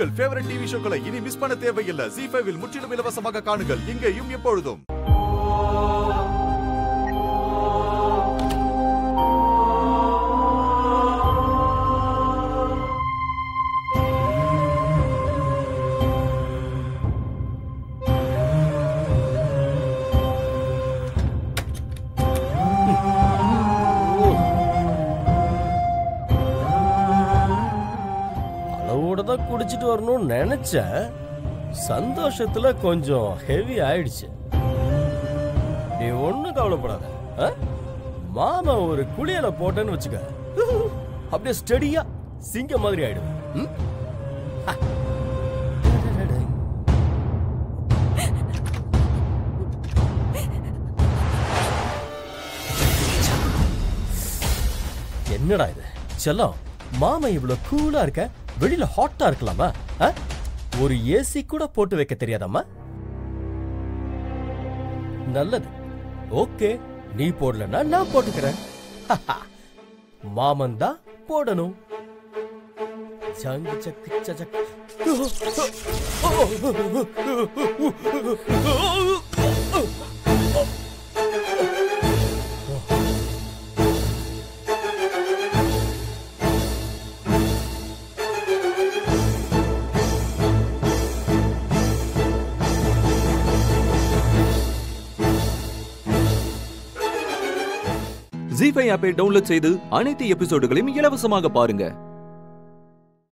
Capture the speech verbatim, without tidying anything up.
உங்கள் favourite TV ஷோக்களை இனி miss பண்ண தேவையில்லை. ஜீ ஃபைவ் இல் முற்றிலும் இலவசமாக காணுங்கள். இங்கேயும் எப்பொழுதும். குடிச்சிட்டு வரணும்னு நினைச்ச சந்தோஷத்துல கொஞ்சம் ஹெவி ஆயிடுச்சு. நீ ஒண்ணும் கவலைப்படாத. மாமா ஒரு குளியல போட்டேன்னு வச்சுக்க, அப்படியே ஸ்டெடியா சிங்க மாதிரி ஆயிடுவேன். என்னடா இது செல்லம், மாமா இவ்வளவு கூலா இருக்க, வெளியில ஹாட்டா இருக்கலாமா? ஒரு ஏசி கூட போட்டு வைக்க தெரியாதாமா? நல்லது, ஓகே, நீ போடலன்னா நான் போட்டுக்கிறேன். மாமன் தான் போடணும். ஜீ ஃபைவ் ஆப்பை டவுன்லோட் செய்து அனைத்து எபிசோடுகளையும் இலவசமாக பாருங்க.